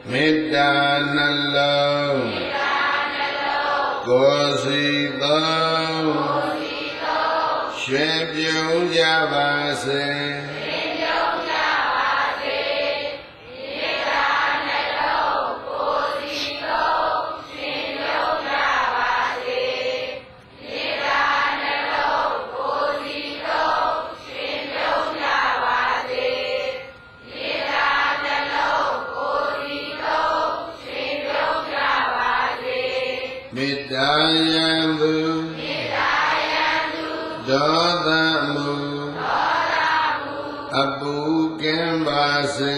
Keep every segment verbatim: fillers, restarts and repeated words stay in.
မေတ္တာနှလုံးကိုယ်စီသောရွှင်ပြုံးကြပါစေမေတ္တာယံသူဒေါသမူအပူကင်းပါစေ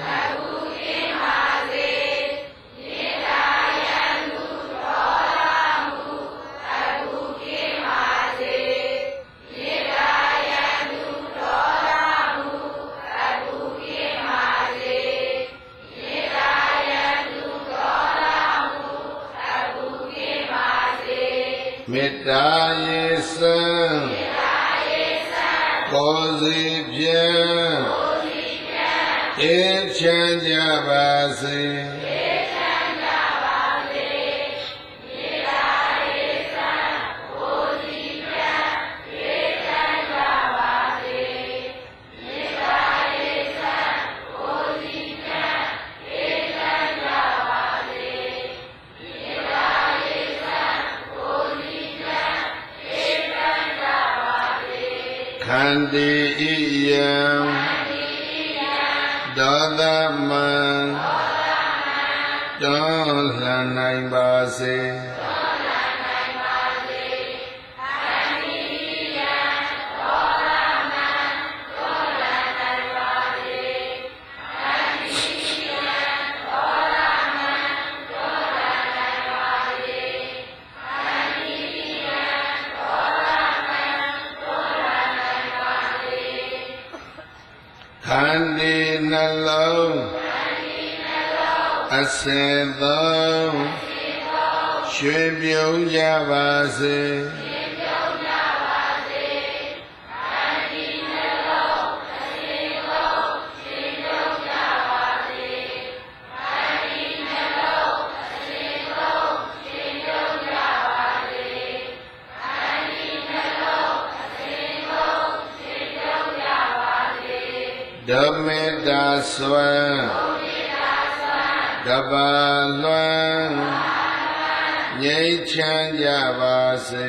မေတ္တာယေစံကိုယ်စီဖြင့်အေးချမ်းကြပါစေခန္တီဣယံဒေါသမံတောလှန်နိုင်ပါစေခန္တီနှလုံးအစေသောရွှေပြုံးကြပါစေဓမေတ္တာစွမ်းတပါလွမ်းငြိမ်းချမ်းကြပါစေ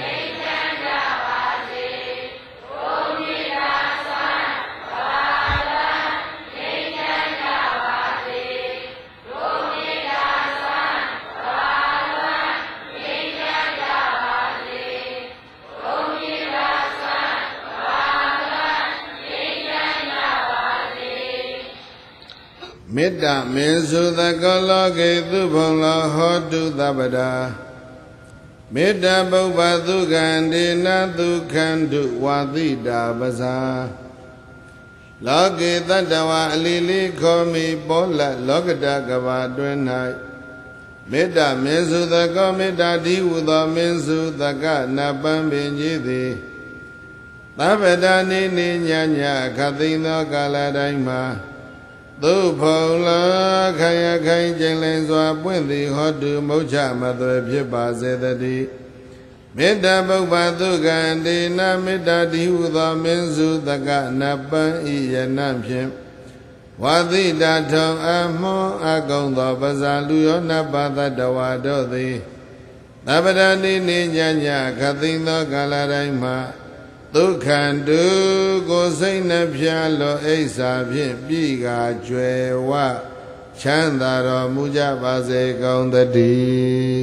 မေတ္တာမေစုသကောလောကေသူဘုံလောဟောတုသဗ္ဗဒါမေတ္တာပုပ္ပသုခန္တေနသုခန္တုဝါတိတာပဇာလောကေတတ္တဝါအလီလီခောမိပောလလောကတကဘာတွင်၌မေတ္တာမေစုသကောမေတ္တာတိဟုသောမေစုသကနပံပင်ကြီးသည်သဗ္ဗဒါနိနိညာညာခသိမ့်သောကာလတိုင်းမှာသုဖုံလာခိုင်ခိုင်ကျင်လင်းစွာပွင့်သည်ဟောတုမုတ်ချမသွေဖြစ်ပါစေတည်းမေတ္တာပုပ္ပသုခန္တေနမေတ္တာတိဟုသောမင်းစုတကနပံဤယနဖြင့်ဝါသီတာထုံအမွန်အကုံသောပဇာလူယောနပသတ္တဝါတို့သည်သဗ္ဗဒနိနိညာညာခသိမ့်သောကာလတိုင်းမှာဒုက္ခန္တုကိုစိတ်နှပြလောအိဋ္ဌာဖြင့်ပြီးကာကျွယ်ဝချမ်းသာတော်မူကြပါစေကုန်သတည်း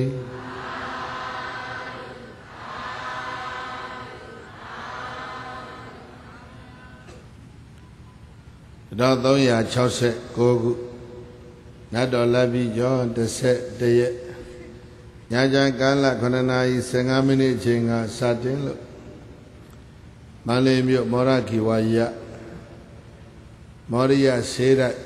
တော့သုံးရာ၆၉ခုနတ်တော်လက်ပြီးကျော်၁၁ရက်ညချမ်းကာလခုနှစ်နာရီ၁၅မိနစ်အချိန်ကစတင်လို့မန္တလေးမြို့မောရခီဝါယမောရိယဆေးတိုက်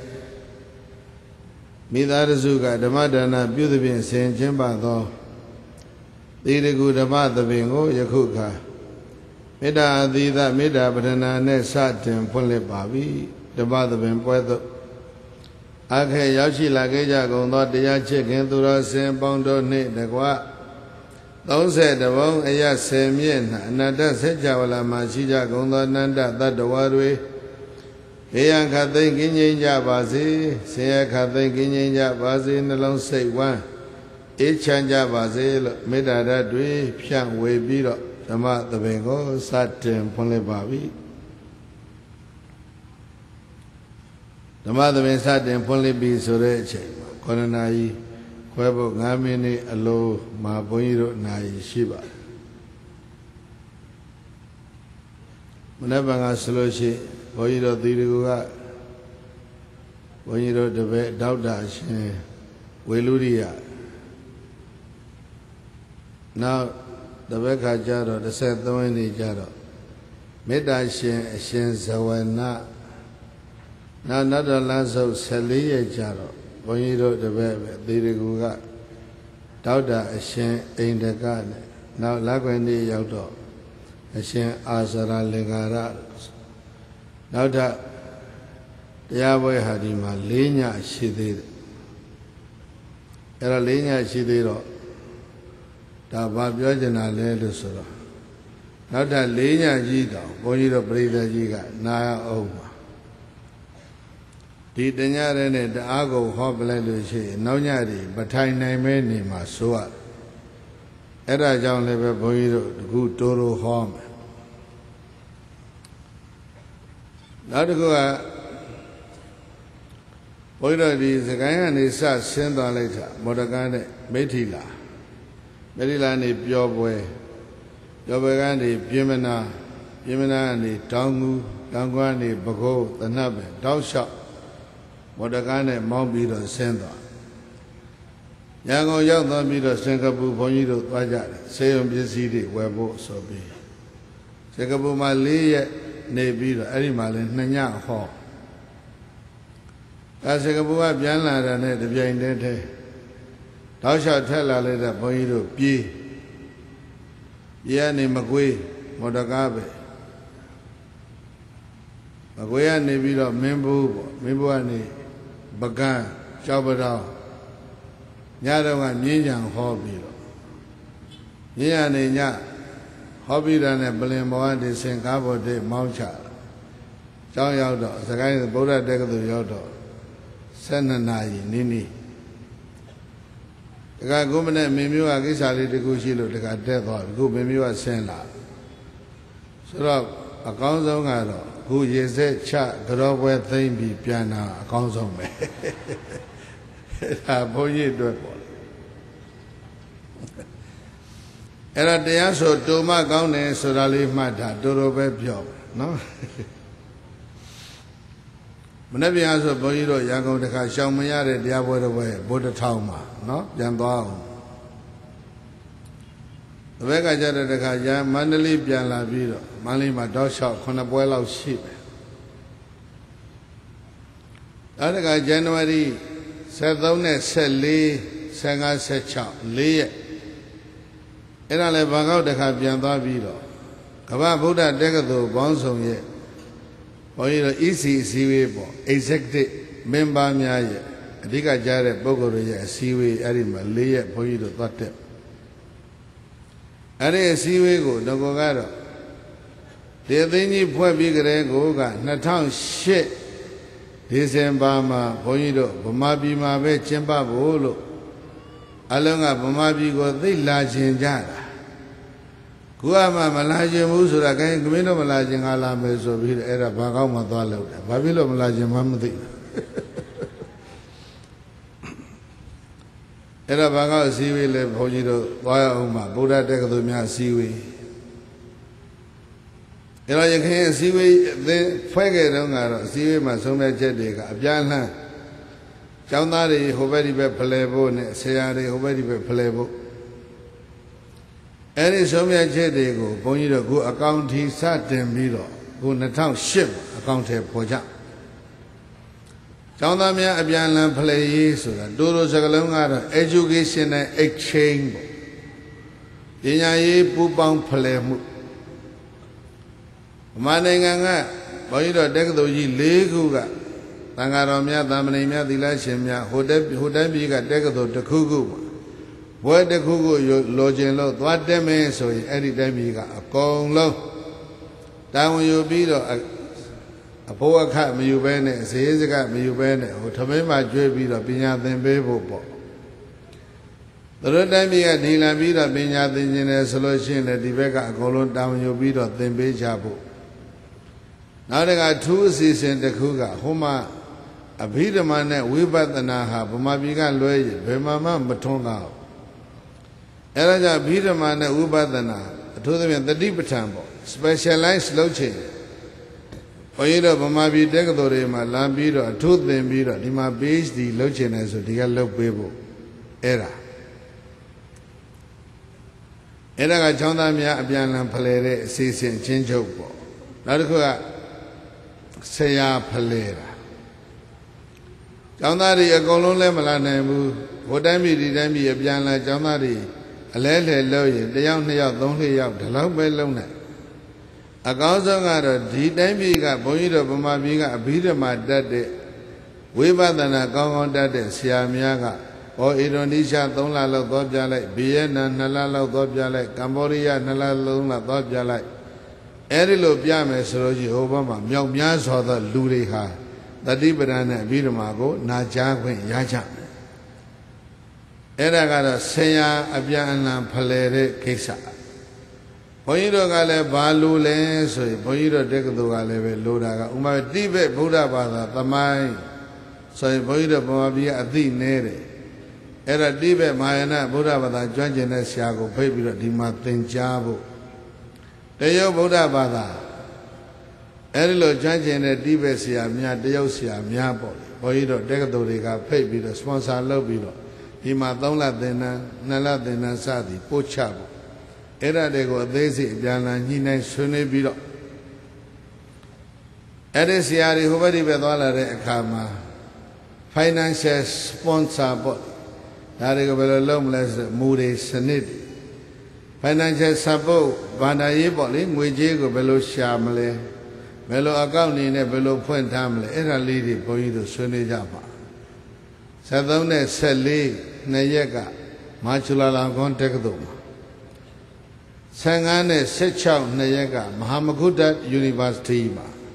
မိသားစုကဓမ္မဒါနပြုသဖြင့်ဆင်ကျင်းပသောသီရကုဓမ္မသဘင်ကိုယခုခါမေတ္တာအသီးသမေတ္တာပဒနာနဲ့စတင်ဖွင့်လှစ်ပါပြီဓမ္မသဘင်ပွဲသို့ Ake Yashi Lageja Gondo Dia Chicken Dura Sem Bondo Ne the Gua. Those said the wrong Aya Semien, another Sejavala Machija Gondo Nanda that the waterway. Eyan Kathin Ginja Bazi, Saya Kathin Ginja Bazi in the long say one. Each Chanja Bazi, Medada Dwe, Pian Way Biro, the Mat the Bengal, Satin Pole Babi. The mother may start in Pole Be so rich, Coronai, Quebo Gamini, Alo, Maboiro, Nai Shiba. Whenever I solution, Boiro Diruga, Boiro the Vet, Daudash, Weluria. Now, the Veka Jaro, the Saint Doini Jaro, Medashin, Shin Sawana. Now, another lands of Salia Jaro, Boiro the Vet, Diruga, Dauda, Shin, in the garden. Now, Lagwandi Yaudo, Shin Azara Legara. Now that the Yahweh had him a linear she did. Era linear she did. The Babiojana Ledusura. Now that linear Gida, Bonito Brida Giga, Naya Oma. The Danyarene, the Ago Hoblelushi, Nonyari, but I name any Masua. Era John Lever Bonito, the good Toro home. Now to go out, Boyra is a guy and his son sent on later, Motagane, Metila, Metila and the pure boy, Yobagandi, Pimena, Pimena and the Tongu, Tangwani, Bago, the Nabe, Dog Shop, Motagane, Mount Beetle, sent on. Yango Young Don Beetle, Senkabu, Bonito, Wajat, say on this city where both so be. Senkabu, my lay. Nebira, Arimalin, Nanya Hall. As a Gabua Bianla and the Bian Thou shalt tell a letter, Boido, Pi Yanni Magui, Modagabe Maguia Nebira, Membu, Membuani, Bagan, Chabada, Yadawa, Nijan Hobby. Yanni Nya. Hobby ran a Belimboa de Saint Cabo de Maucha. John Yodo, the guy in the Buddha deck of the Yodo. Senanai, Nini. The guy Gumina Mimu Agisali de Gushilo, the guy death or Gubimua Senla. So, a council gado, who is a chat, the dog where thing be piano, a council me. A boy, do it. Era the answer to my government, so I leave my dad, Doro Bebio, no? Whenever you answer Boiro, Yago de Kashamaya, the other way, Buddha Tauma, no? Jambao. The Vega Jada de Kaya, Mandali Bianla Viro, Mali Madosha, Conabuela sheep. That guy January said, Don't say Lee, Sanga said, Chow, Lee. Era le Bagao de Capianda Viro. Kaba Buddha Decado Bonson ye. Boiro easy seaway, exactly, Memba Miaye, Diga Jare Bogoria, seaway, Arima, Lea, Boiro, Tote. Are a seaway go, Dogogaro. The Dini Pua Bigre Goga, Natan shit. December, Boiro, Bomabi Mabe, Chemba Bolo. Alonga Bomabi go, they large in Jara. Guama Malaja Musura came to Malajing Alames of Hir Era Bagama Dalo, Babilo Malaja Mamdi. Era Baga Siwi le Pojito, Wayama, Buddha Decadumia Siwi. Era you can't Siwi, then Fagger, Siwi Masome Jedika, Biana, Jaunari, who very be playable, Sayari, who very be playable. Any Somia Jedego, Bonito, go account he sat them below, go in the town ship, account a poja. Jaunamia Abiana play so that Doro Zagalanga, education and exchange. Dinaye Pupang play. Mananga, Bonito Decado Leguga, Tangaromia, Damania, the Lashimia, who then be got deco to Kugu. Where the Kugu, lodging low, what them is, so any time you got a gong low. Down you be a poor cat, me you bene, says a cat, me you bene, or to me my joy be the pinya than bebo. The red time you got Nila be the pinya than a solution that the Vega colon down you be the than be chapo. Now they got two seasons the Kuga, Homa. A Peter man that we but the Naha, Bumabiga Loy, Bemama Matonga. Elaja Peter man that we but the Na, to them in the deeper temple, specialized low chain. Oida Bumabi Degadore, my lambido, a tooth them beater, Lima base the low chain as a dialogue bebo. Era. Era Jondamia Abiana Palere, Sissi change up. Narcoa Saya Palera. Joundari a golon lemalanebu, what I mean, did I be a piano Joundari, a letter lawyer, the young yacht, only out, the love by Lona. A Gauzanga, did I be got Boyda Bumabiga, a bit of my daddy, way better than a gong on daddy, Siamiaga, or Indonesia, Donla Dobjalai, Vienna, Nalala Dobjalai, Cambodia, Nalala Dobjalai, Erilo Piames, Roji Obama, Myong Mias or the Luriha. The Liberana Vidamago, Najagwin Yaja. Era got a Saya Abiana Palere Kesa. Poiro Gale Balu Lens, Poiro Decadogale, Lodaga, Uma Dibe Buddha Bada, the Mai, so Poiro Bomabia Adi Nere. Era Dibe Mayana Buddha Bada, Janjana Siago, Baby Dima Tenjabo. Deo Buddha Bada. Erilo Janjan and Divesia, Mia Deosia, Mia Body, Boido, Decadorica, Pay the sponsor Lobido, Hima Donla Dena, Nala Dena Sadi, Pochabo, Era Dego Desi, Diana, Nina, Sunebido. Edesiari, who very bedola Kama, financial sponsor body, Darigo Lomless, Moody, Sanity, financial support, Banda Boli, Mujigo Belo Shamale. Melo account in a below point family, era lady Boido Sunijapa. Sadone Sally, Nayega, Machula Contact. Sangane Sechau Nayega, Mahamakuta University.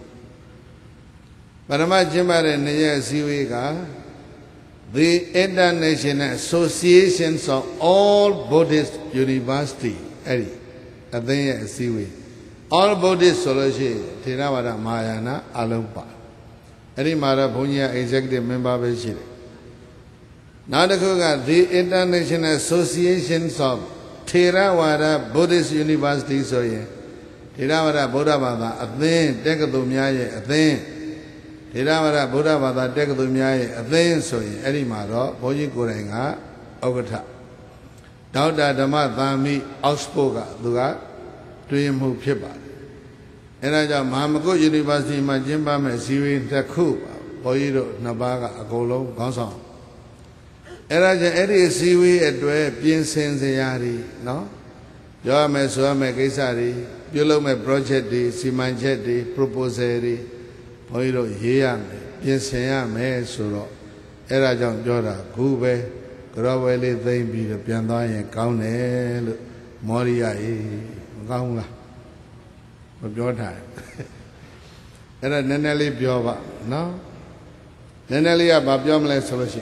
Barama Jimare Naya Siwiga, the International Associations of all Buddhist University, Eddie, at the Siwi. All Buddhist solution, Tiravada Mayana, Alumpa. Any Mara Punya executive member Bishiri. Nadakuga, the International Associations of Theravada Buddhist University, so ye. Tiravada Buddha Bada, a thing, Decadumia, a thing. Tiravada Buddha Bada, Decadumia, a thing, so ye. Any Mara, Boji Kurenga, Ogata. Dauda Dama Dami, Augspoga, Duga. To him who Pipa. And I got Mahamago University, my Jimba, my Siwi, Taku, Boido, Nabaga, Agolo, Gonson. And I got Eddie Siwi at where Pien Sensayari, no? Yame Suame Gisari, Bulo me project, Simanjeti, Proposeri, Boido, Hiame, Pien Sayame, Suro, Erajan Jora, Gube, Groveli, they be the Piandai, Kaune, Moria. Gaunga, of your time. And a Nenelli Biova, no? Nenelli Babiomle solution.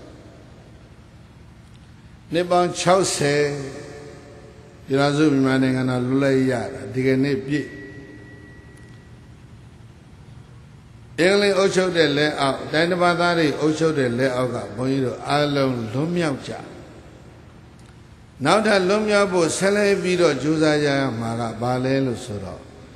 Nippon Chause, Yanazu Manning and a Lulaya, Diganip. English Ocho de Le out, Danabadari Ocho de Le Oga, Boido, Alone, Lumiaucha. Now that Lumyabo Sele Vido Juzaya Maga Balelo Suro.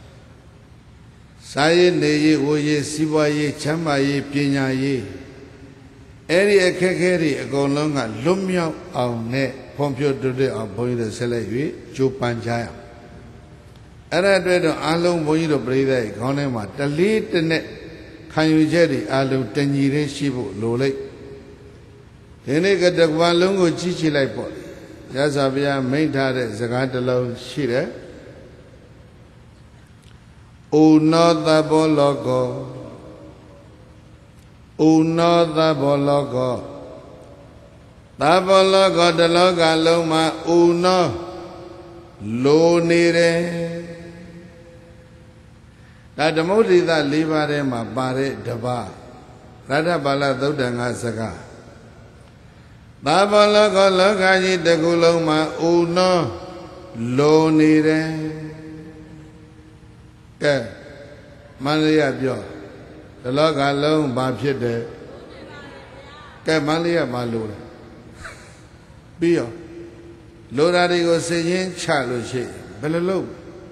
Saye Neye Oye Sibaye Chamaye Pinaye. Eri Ekekeri Agolonga Lumya au Ne Pompio Dude of Boido Selevi, Jupanjaya. Era Dredo Alum Boido Brede, Gonema, the lead the net Kayujeri Alu Tenjire Shibu Lole. Then they got the Walungo Chichi like body. Yazabia made her Zagatalo Shire. O not the Bologo Uno the bologo. The bologo the loga loma uno lo nire. That the modi that libare ma bare daba. Rada bala dodanga saga. The bologo loga yi the guloma uno lo nire. Ke Malia bio. The log alone, Babjid there. Camalia Malura. Bio. Loradi was saying, Chalushi, Bello.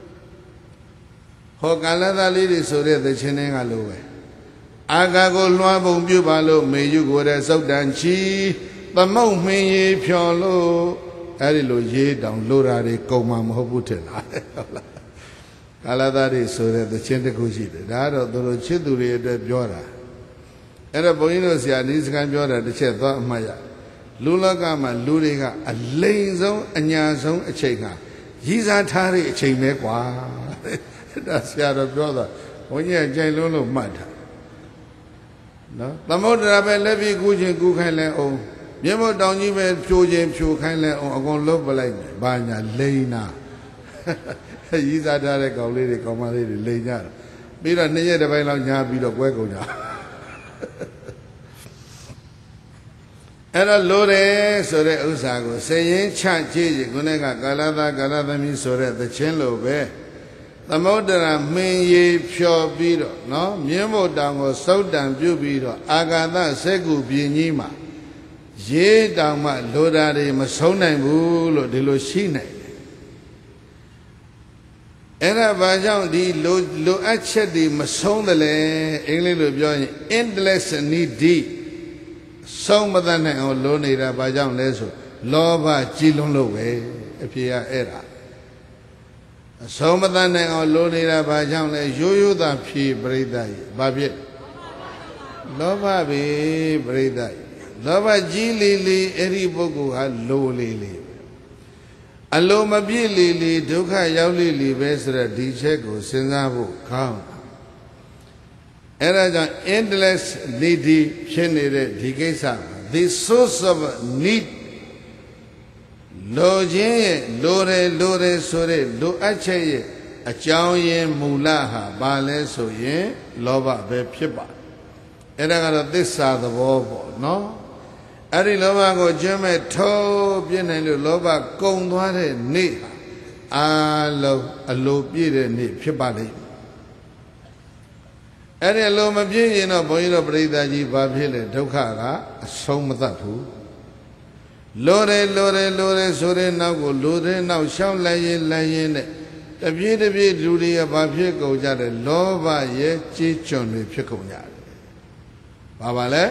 Hokalada lady so there the chinning aloe. Agago Luabo Bubalo, may you go there so danchi, the mount me piolo, Arilo ye down Loradi, Comam Hobutel. Aladari so that the Chintakushi, that of the Chiduri de Biora. And a Boinos Yanis can Biora, the Chetha Maya. Lula Gama, Luriga, a Lazo, a Yazon, a Cheka. He's a Tari, a Chimekwa. That's your brother. When you're Jailolo Mud. No? The motor of a levy Gujin Gukanle, oh, Yemo down you may show James Show Kanle or Gon Love like Banya Lena. He's a direct lady, come on, lady, lay down. Be a near the Bailon, be the Wego now. And a lore, so the Usago, saying, Chan Chiji, Gunega, Galada, Galada, me so that the Chenlo bear. The modern main ye pure beetle, no? Miemo down was so damn beau beetle, Agada, Segu, Bienima. Ye down my Loda de Masona, Bull, de Lucine. Era Bajan di lo lo acce di masondale English lo join endless need di song madane o lo nira Bajan leso loba jilon lo we apia era song madane o lo nira Bajan le yoyo da phi bridai ba phit loba be bridai loba ji li li eri pugu ha lo li li Allo mabili li dukha yauli li besra dicheko sinzabu kaun. Era jan endless needy chenere dikesa. The source of need lo je lore lore sore lo ache a chow yin mulaha bale so yin loba be pipa. Era gana this are the bobo, no? Ari loba go jeme to pied and loba gong dware ni a lo a lo pied ni pipali. Ari loma pied in a boilo brida ji babile dokara a somatapu. Lore lore lore sore now go lore now shall lay in lay in it. The pied of it luri a babie go jade loba ye chichon with piconia. Babale?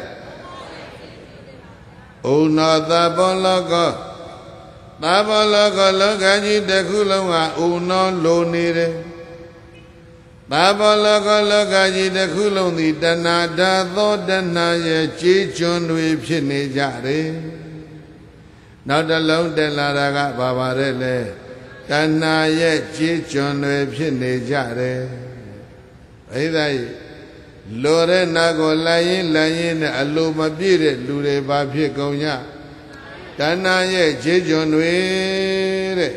Una the bologo, the bologo logaji de culonga, uno lo nire. The bologo logaji de culon, the danada, though danaye, chichon with pinijare. Not alone de la raga babarele, danaye, chichon with pinijare. Either Lore nago layin layin aluma bire lure babye gonya dana ye jejon we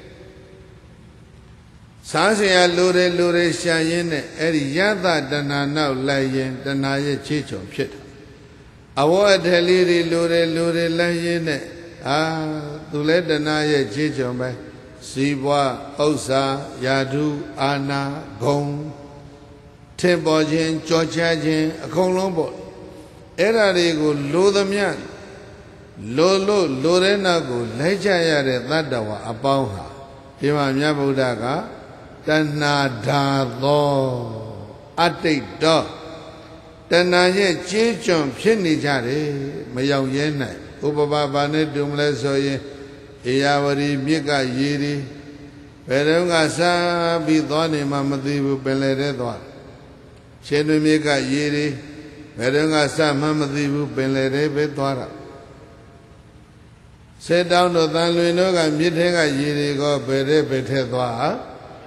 Sasya lure lure shayin eri yada dana now layin dana ye jejon pit Awa deliri lure lure layin ah tule dana ye jejon bay Sibwa Osa Yadu Ana Gong Tempo Jin, Georgia Jin, a colombo. Era rego, lo the man. Lolo, Lorena go, Lejaya, that dawa, about her. Hima Yabudaga, Dana da do, Ate do. Dana ye, Chichon, Pinny Jari, Mayang Yena, Ubaba Bane Dumle Soye, Iyavari, Mika Yiri, Perunga Sa, Bidoni, Mamadi, Beleredwa. Chenu Mika Yiri, Perunga Sa, Mamadi, Beleredwa. Sit down to Tanluinoga, Mitega Yiri, go Bere Betedwa.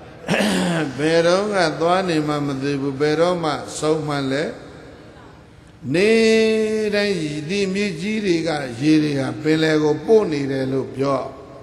Beronga, Dwani, Mamadi, Beroma, Somale. နေတိုင်းဒီမြစ်ကြီးတွေကရေတွေကပင်လယ်ကိုပို့နေတယ်လို့ပြော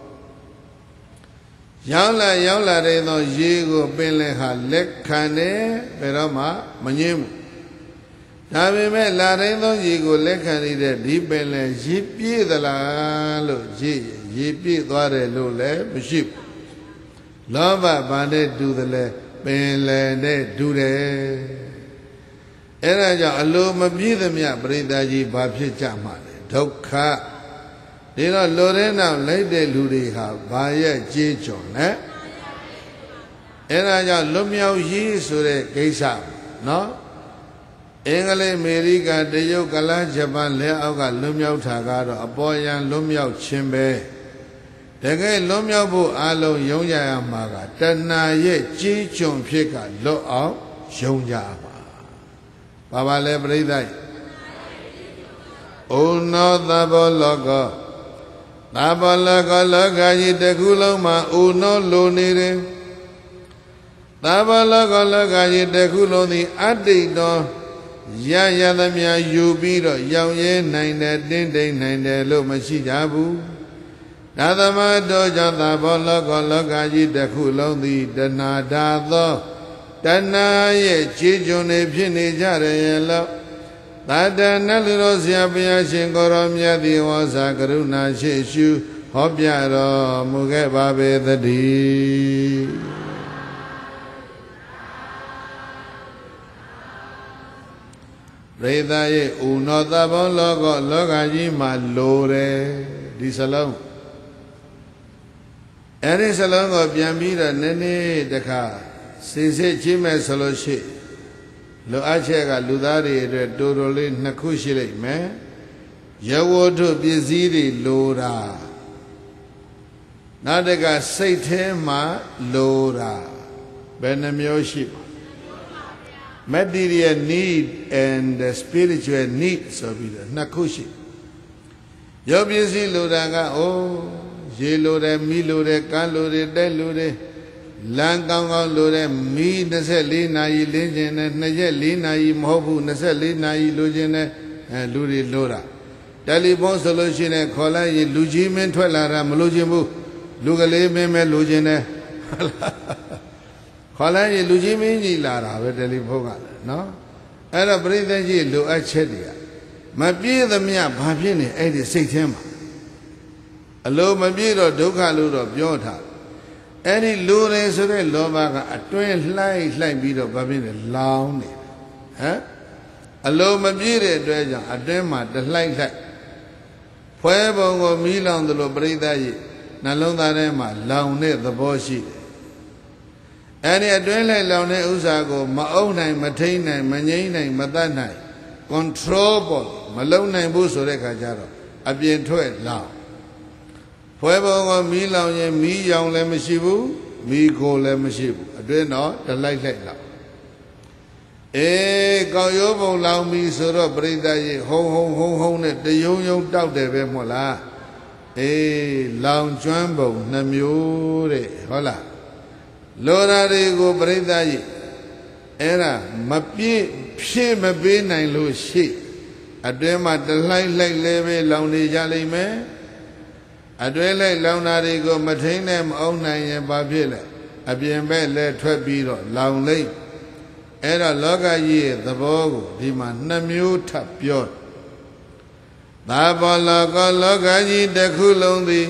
ရောက်လာရောက်လာတဲ့သောရေကိုပင်လယ်ဟာလက်ခံတယ်ဘယ်တော့မှမငြင်းဘူးဒါပေမဲ့လာတဲ့သောရေကိုလက်ခံနေတဲ့ဒီပင်လယ်ရေပြည့်သလားလို့ရေရေပြည့်သွားတယ်လို့လည်းမရှိဘူးလောဘဘာနဲ့တူတယ်လဲပင်လယ်နဲ့တူတယ်အဲ့ဒါကြောင့်အလိုမပြည့်သမျှပရိသတ်ကြီးဘာဖြစ်ကြမှာလဲဒုက္ခဒီတော့လိုတဲ့နောက်လိုက်တဲ့လူတွေဟာဘာရဲ့ကြေးကြော်လဲအဲ့ဒါကြောင့်လွတ်မြောက်ရေးဆိုတဲ့ကိစ္စနော်အင်္ဂလိပ်အမေရိကန်တရုတ်ကလာဂျပန်လက်အောက်ကလွတ်မြောက်တာကတော့အပေါ်ယံလွတ်မြောက်ခြင်းပဲတကယ်လွတ်မြောက်ဖို့အလုံးယုံကြရမှာကတဏှာရဲ့ကြေးကျွန်ဖြစ်ကလွတ်အောင်ယုံကြပါဘာပါလဲပြိဿဩနောသဘောလောကသဘောလောကလောကကြီးတစ်ခုလုံးမှာဩနောလိုနေတယ်သဘောလောကလောကကြီးတစ်ခုလုံးသည်အတ္တိတော်ရရသမျှယူပြီးတော့ရောင်ရဲနိုင်တယ်တင်းတိမ်နိုင်တယ်လို့မရှိကြဘူးဒါသမတော်ကြောင့်သဘောလောကလောကကြီးတစ်ခုလုံးသည်တဏှာဓာသောတဏှာရဲ့ခြေကျွန်းတွေဖြစ်နေကြတယ်ရဲ့လို့သာတနာလူတော်ဆရာဘုရားရှင်ကိုရောမြတ်ဒီဝါစာကရုဏာရှိရှုဟောပြတော်မူခဲ့ပါပေသတည်းပရိသတ်ရဲ့ဥနောသဘောလောကလောကကြီးမှာလိုတယ်ဒီစလုံးအဲ့ဒီစလုံးကိုပြန်ပြီးတော့နည်းနည်းတခါစစ်စစ်ချင်းမဲ့ဆိုလို့ရှိလိုအပ်ချက်ကလူသားတွေအတွက်တိုးတိုးလေးနှစ်ခုရှိလိမ့်မယ်ရဝတ္ထုပစ္စည်းတွေလိုတာနောက်တကစိတ်ထဲမှာလိုတာဘယ်နှမျိုးရှိပါmaterial need and the spiritual need ဆိုပြီးတော့နှစ်ခုရှိရုပ်ပစ္စည်းလိုတာကအိုးရေလိုတယ်မီးလိုတယ်ကမ်းလိုတယ်တဲလိုတယ်လမ်းကောင်းကောင်းလိုတဲ့မီး24နာရီလင်းခြင်းနဲ့နှစ်ရက်4နာရီမဟုတ်ဘူး24နာရီလိုခြင်းနဲ့အဲလူတွေလိုတာတယ်လီဖုန်းဆိုလို့ရှိရင်ခေါ်လိုက်ရင်လူကြီးမင်းထွက်လာတာမလိုချင်ဘူးလူကလေးမင်းပဲလိုချင်တယ်ခေါ်လိုက်ရင်လူကြီးမင်းကြီးလာတာပဲတယ်လီဖုန်းကနော်အဲ့တော့ပြိဿကြီးလိုအပ်ချက်တွေကမပြည့်သမျှဘာဖြစ်နေအဲ့ဒီစိတ်ထဲမှာအလိုမပြည့်တော့ဒုက္ခလို့တော့ပြောထားအဲ့ဒီလူတွေဆိုတဲ့လောဘကအတွင်းလှိုက်လှိုက်ပြီးတော့ဘာဖြစ်လဲလောင်းနေဟမ်အလိုမပြည့်တဲ့အတွက်ကြောင့်အတွင်းမှာတလှိုက်လှိုက်ဖွဲပုံကိုမီးလောင်သလိုပရိသတ်ရဲ့နှလုံးသားထဲမှာလောင်တဲ့သဘောရှိတယ်အဲ့ဒီအတွင်းလှိုက်လောင်တဲ့ဥစ္စာကိုမအုပ်နိုင်မထိန်နိုင်မငြိမ့်နိုင်မတတ်နိုင် control ပေါ်မလုံနိုင်ဘူးဆိုတဲ့ခါကျတော့အပြင်ထွက်လောင်ဖွဲပုံကမီးလောင်ရင်မီးရောင်လည်းမရှိဘူးမီးကိုလည်းမရှိဘူးအတွင်းတော့တလိုက်လိုက်လောက်အေးကောက်ရိုးပုံလောင်ပြီဆိုတော့ပြိဿရဲ့ဟုံဟုံဟုံဟုံနဲ့တယုံယုံတောက်တယ်ပဲမဟုတ်လားအေးလောင်ကျွမ်းပုံနှမျိုးတဲ့ဟုတ်လားလောရာတွေကိုပြိဿရဲ့အဲ့ဒါမပြည့်ဖြည့်မပေးနိုင်လို့ရှိအတွင်းမှာတလိုက်လိုက်လည်းပဲလောင်နေကြလိမ့်မယ်အတွဲလိုက်လောင်တာတွေကိုမထိန်နဲ့မအောင်နိုင်ရင်ဘာဖြစ်လဲအပြင်ဘက်လဲထွက်ပြီးတော့လောင်လိမ့်အဲ့တော့လောကကြီးရဲ့သဘောကိုဒီမှာနှစ်မျိုးထပ်ပြောသာဘောလောကလောကကြီးတစ်ခုလုံးသည်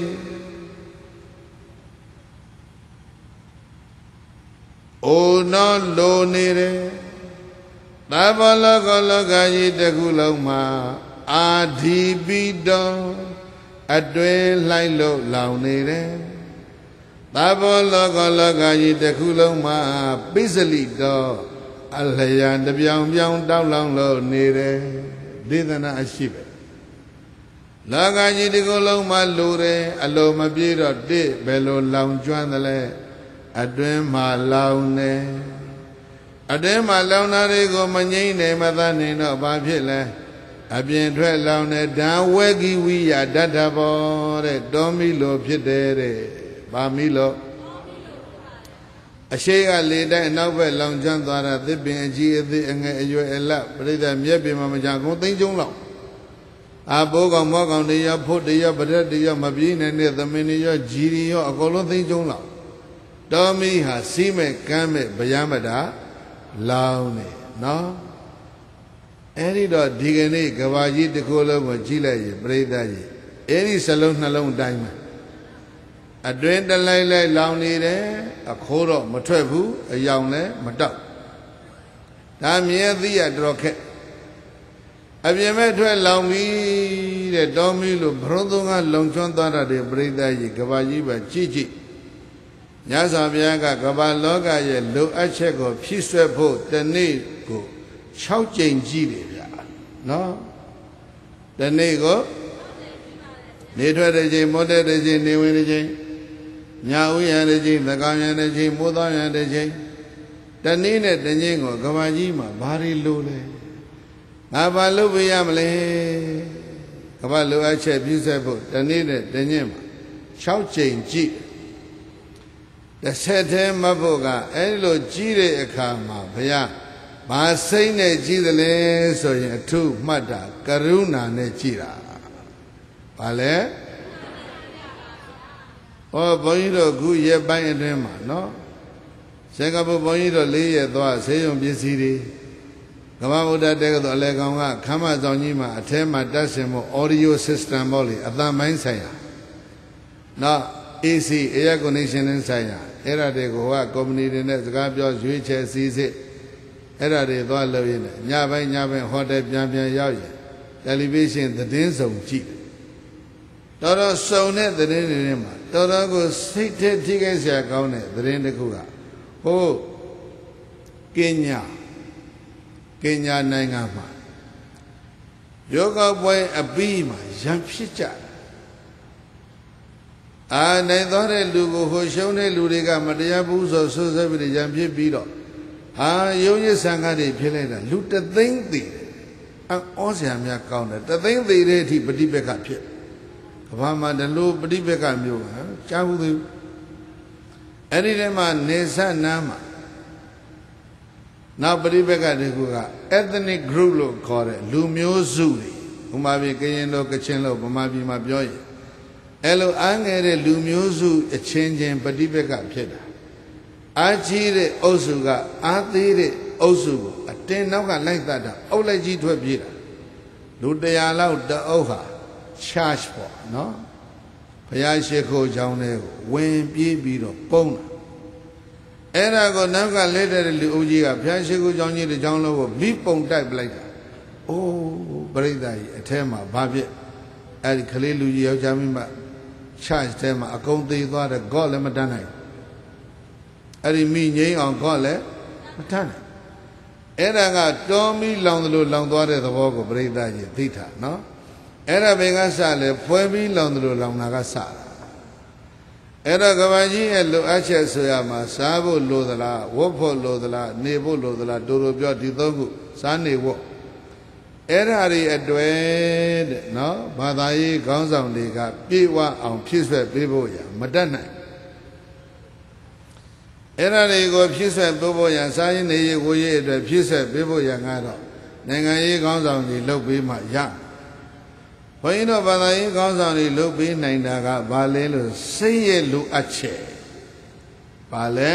အိုနောလိုနေတယ်သာဘောလောကလောကကြီးတစ်ခုလုံးမှာအာဓိပိတောအတွင်းလှိုက်လို့လောင်နေတယ်သဘောလောကလောကကြီးတစ်ခုလုံးမှာပိစလိတော်အလျံတပြောင်ပြောင်တောက်လောင်လို့နေတယ်ဒေသနာအရှိပဲလောကကြီးတစ်ခုလုံးမှာလိုတယ်အလိုမပြေတော့တစ်ဘယ်လိုလောင်ကျွမ်းသလဲအတွင်းမှာလောင်နေအတွင်းမှာလောင်တာတွေကိုမငြိမ့်နိုင်မသနိုင်တော့ဘာဖြစ်လဲအပြင်ထွက်လောင်တဲ့ဓာဝဲကိဝိယဓာတ္တဘောတဲ့တောမီလိုဖြစ်တယ်တဲ့ဗာမီလိုအရှိကလေတိုင်းအနောက်ဘက်လောင်ကျွမ်းသွားတာသစ်ပင်အကြီးအသေးအငယ်အရွယ်အလတ်ပြိဿမြက်ပင်မှာမကြကုန်သိန်းကျုံလောက်အဘိုးကောင်မောကောင်တွေရောဖို့တွေရောပရက်တွေရောမပြေးနိုင်တဲ့သမင်းတွေရောကြီးတွေရောအကုန်လုံးသိန်းကျုံလောက်တော်မီဟာစီးမဲ့ကမ်းမဲ့ဗျာမတာလောင်းနေနော်အဲ့ဒီတော့ဒီကနေ့ကဘာကြီးတစ်ခုလုံးကိုကြည့်လိုက်ရင်ပြိဿကြီးအဲ့ဒီစလုံးနှလုံးတိုင်းမှာအတွင်းတလိုက်လိုက်လောင်နေတယ်အခိုးတော့မထွက်ဘူးအယောင်လည်းမတောက်ဒါမြဲသိရတော်ခက်အပြင်မဲ့ထွက်လောင်ပြီတဲ့တော်မီလို့ဘုရုံသုံးကလုံချွန်းသွားတဲ့ပြိဿကြီးကဘာကြီးပဲကြည့်ကြည့်ညဇာဘုရားကကဘာလောကရဲ့လိုအပ်ချက်ကိုဖြည့်ဆွဲဖို့တနေ့ကို၆ကြိမ်ကြည့်တယ်ဗျာနော်တနေ့ကိုနေထွက်တဲ့ချိန်မောတဲ့တဲ့ချိန်နေဝင်တဲ့ချိန်ညာဥယျာတဲ့ချိန်သကောင်ယံတဲ့ချိန်မိုးသောယံတဲ့ချိန်တနေ့နဲ့တညင်းကိုကဘာကြီးမှာဘာတွေလိုလဲငါဘာလုပ်ပေးရမလဲကဘာလိုအပ်ချက်ပြည့်စုံဖို့တနေ့နဲ့တညင်းမှာ၆ကြိမ်ကြည့်တစ်ဆက်တည်းမဖို့ကအဲ့လိုကြည့်တဲ့အခါမှာဘုရားဘာစိတ်နဲ့ကြည့်သလဲဆိုရင်အထုမှတ်တာကရုဏာနဲ့ကြည့်တာဘာလဲဟောဘုန်းကြီးတို့ခုရက်ပိုင်းအတွင်းမှာနော်စင်ကာပူဘုန်းကြီးတို့လေးရက်သွားဆေးရုံပစ္စည်းတွေကမ္ဘာဗုဒ္ဓတဲကတော့အလဲကောင်ကခမ်းမဆောင်ကြီးမှာအထဲမှာတက်ဆင်ဖို့ audio system ပေါ့လေအသံပိုင်းဆိုင်ရာနော် A C air conditioning ဆိုင်ရာအဲ့ဒါတွေကိုကကုမ္ပဏီတွေနဲ့စကားပြောရွေးချယ်စီစစ်အဲ့ဒါတွေသွားလုပ်ရင်းနဲ့ညပိုင်းညပိုင်းဟိုတယ်ပြန်ပြန်ရောက်ရင်တယ်လီဗီရှင်းသတင်းစုံကြည့်တော်တော်စုံတဲ့သတင်းတွေမှာတော်တော်ကိုစိတ်ထဲထိခိုက်စရာကောင်းတဲ့သတင်းတစ်ခုကဟိုကင်ညာကင်ညာနိုင်ငံမှာယောဂပွဲအပြီးမှာရံဖြစ်ကြတယ်အာနိုင်သွားတဲ့လူကိုဟိုရှုံးတဲ့လူတွေကမတရားဘူးဆိုဆွဆွဲပြီးရံဖြစ်ပြီးတော့ဟာယုံရည်ဆံကားတွေဖြစ်လိုက်တာလူတသိန်းသေးတယ်အောစရာများကောင်းတယ်တသိန်းသေးတဲ့အထိပฏิပက္ခဖြစ်ကဘာမှဒီလိုပฏิပက္ခမျိုးဟမ်ကြားဘူးသေးဘူးအဲ့ဒီထဲမှာနေဆက်နားမှာနောက်ပฏิပက္ခတွေက ethnic group လို့ခေါ်တဲ့လူမျိုးစုတွေဥမာပြည်ကရင်တို့ကချင်တို့ဗမာပြည်မှာပြောရင်အဲ့လိုအားငယ်တဲ့လူမျိုးစုအချင်းချင်းပฏิပက္ခဖြစ်တာအားကြီးတဲ့အုပ်စုကအားသေးတဲ့အုပ်စုကိုအတင်းနောက်ကလိုက်တတ်တာအုပ်လိုက်ကြီးထွက်ပြေးတာလူတရာလောက်တအုပ်ဟာ charge ပေါ့နော်ဘုရားရှိခိုးကြောင်းတွေကိုဝင်ပြေးပြီးတော့ပုံးတာအဲ့ဒါကိုနောက်ကလက်တဲ့လူအုပ်ကြီးကဘုရားရှိခိုးကြောင်းကြီးတစ်ကြောင်းလုံးကိုမိပုံတိုက်ပလိုက်တာအိုးပရိသတ်ကြီးအထဲမှာဘာဖြစ်အဲ့ဒီကလေးလူကြီးယောက်ျားမိန်းမ charge ထဲမှာအကုန်သေးသွားတယ်Godလည်းမတန်းနိုင်အဲ့ဒီမိငိမ့်အောင်Godလည်းမတန်းနိုင်အဲ့ဒါကတော်မီလောင်သလိုလောင်သွားတဲ့သဘောကိုပရိသတ်ကြီးသိတာနော်အဲ့ဒါဘယ်ကစလဲဖွဲပြီးလောင်သလိုလောင်တာကစတာအဲ့တော့ကဘာကြီးရဲ့လိုအပ်ချက်ဆိုရမှာစားဖို့လိုသလားဝတ်ဖို့လိုသလားနေဖို့လိုသလားတူတူပြောဒီသုံးခုစားနေဖို့အဲ့ဒါတွေအတွေ့တဲ့နော်ဘာသာရေးခေါင်းဆောင်တွေကပြေဝအောင်ဖြစ်ဆွဲပေးဖို့ရမတတ်နိုင်အဲ့ဒါတွေကိုဖြစ်ဆွဲပေးဖို့ရစားရင်နေရေးကိုရေးအတွက်ဖြစ်ဆွဲပေးဖို့ရငါတော့နိုင်ငံရေးခေါင်းဆောင်တွေလုပ်ပေးမှရဘုန်းကြီးတို့ဘာသာရေးခေါင်းဆောင်တွေလုပ်ပေးနိုင်တာကဘာလဲလို့စိတ်ရဲ့လိုအပ်ချက်ဘာလဲ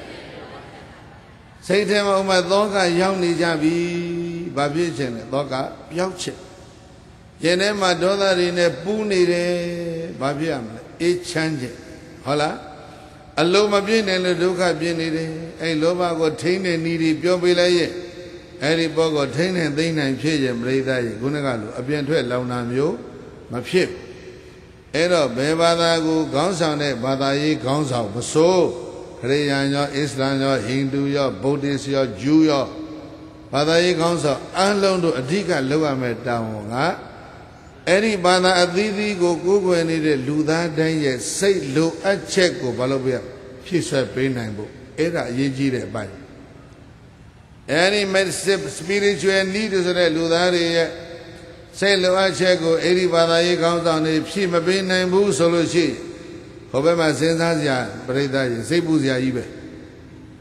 စိတ်ထဲမှာဥမာသောကရောက်နေကြပြီဘာဖြစ်ချင်လဲသောကပျောက်ချက်ရင်ထဲမှာဒေါသတွေနဲ့ပူးနေတယ်ဘာဖြစ်ရမလဲအေးချမ်းချက်ဟုတ်လားအလိုမပြည့်နိုင်လို့ဒုက္ခပြင်းနေတယ်အဲ့လောဘကိုထိန်းတဲ့နည်းတွေပြောပေးလိုက်ရဲ့အဲ့ဒီဘောကိုထိန်းတဲ့သိမ့်နိုင်ဖြစ်ရင်ပြိဿကြီးခုနကလိုအပြင်ထွက်လောင်တာမျိုးမဖြစ်အဲ့တော့ဘယ်ဘာသာကိုခေါင်းဆောင်တဲ့ဘာသာရေးခေါင်းဆောင်မဆိုးခရစ်ယာန်ရောအစ္စလာမ်ရောဟိန္ဒူရောဗုဒ္ဓစ်ရောဂျူးရောဘာသာရေးခေါင်းဆောင်အလုံးတို့အဓိကလောက်ရမယ့်တာဝန်ကအဲ့ဒီဘာသာအသီးသီးကိုကိုးကွယ်နေတဲ့လူသားတိုင်းရဲ့စိတ်လိုအပ်ချက်ကိုဘာလို့ပြဖြည့်ဆွဲပေးနိုင်ဖို့အဲ့ဒါအရေးကြီးတဲ့အပိုင်းအဲ့ဒီ spiritual need ဆိုတဲ့လူသားတွေရဲ့စိတ်လိုအပ်ချက်ကိုအဲ့ဒီဘာသာရေးခေါင်းဆောင်တွေဖြည့်မပေးနိုင်ဘူးဆိုလို့ရှိရင်ဟိုဘက်မှာစဉ်းစားစရာပြိဿကြီးစိတ်ပူစရာကြီးပဲ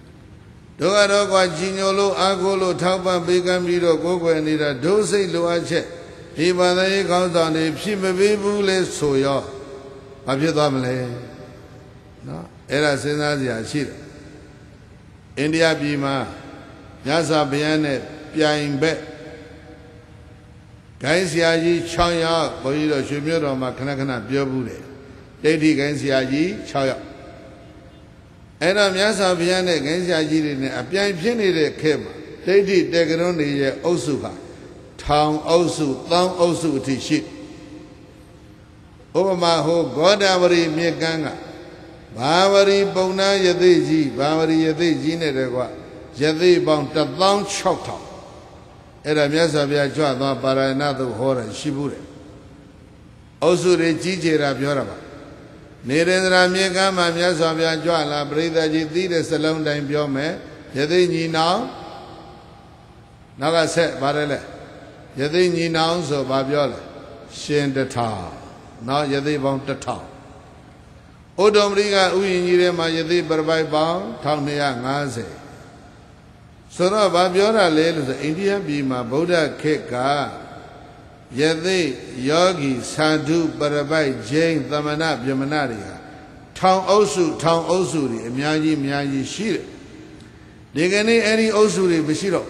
တို့ကတော့ကွာကြီးညိုလို့အားကိုးလို့ထောက်ပံ့ပေးကမ်းပြီးတော့ကိုယ်ွယ်နေတာဒုစိတ်လိုအပ်ချက်ဒီဘာသာရေးကောင်းဆောင်တွေဖြစ်မပေးဘူးလေဆိုရောဘာဖြစ်သွားမလဲနော်အဲ့ဒါစဉ်းစားစရာရှိတယ်အိန္ဒိယပြည်မှာမြတ်စွာဘုရားနဲ့ပြိုင်ဘက်ဂိုင်းဆရာကြီး၆ယောက်ဘုန်းကြီးတို့ရွှေမြို့တော်မှာခဏခဏပြောဘူးတယ်ဒိဋ္ဌိဂိုင်းဆရာကြီး၆ယောက်အဲ့တော့မြတ်စွာဘုရားနဲ့ဂိုင်းဆရာကြီးတွေနဲ့အပြိုင်ဖြစ်နေတဲ့ခေတ်မှာဒိဋ္ဌိတေကရုံးတွေရဲ့အုပ်စုဟာထောင်အုပ်စုသောင်းအုပ်စုအထိရှိဥပမာဟိုဂေါတဝရီမြေကမ်းကဘာဝရီပုံနာယသိကြီးဘာဝရီယသိကြီးနဲ့တကွယသိပေါင်းတစ်သောင်းခြောက်ထောင်အဲ့ဒါမြတ်စွာဘုရားကြွသွားပါရဏသို့ဟောတာရှိဘူးတယ်အုပ်စုတွေကြီးကျယ်တာပြောတာပါနေရန္ဒရာမြေကမ်းမှာမြတ်စွာဘုရားကြွလာပရိသတ်ကြီးသိတဲ့စလုံးတိုင်းပြောမယ်ယသိညီနောင်နောက်ကဆက်ပါတယ်လေယသိညီနောင်ဆိုဘာပြောလဲရှင်တထာနော်ယသိပေါင်းတစ်ထောင်ဩဒုံပရိကဥယျာဉ်ကြီးထဲမှာယသိပရပိုက်ပေါင်းတစ်ထောင်နှစ်ရာငါးဆယ်ဆိုတော့ဘာပြောတာလဲလို့ဆိုအိန္ဒိယပြည်မှာဗုဒ္ဓခေတ်ကယသိယောဂီသာဓုပရပိုက်ဂျိန်းသမဏဗြဟ္မဏတွေဟာထောင်အုပ်စုထောင်အုပ်စုတွေအများကြီးအများကြီးရှိတယ်ဒီကနေ့အဲ့ဒီအုပ်စုတွေမရှိတော့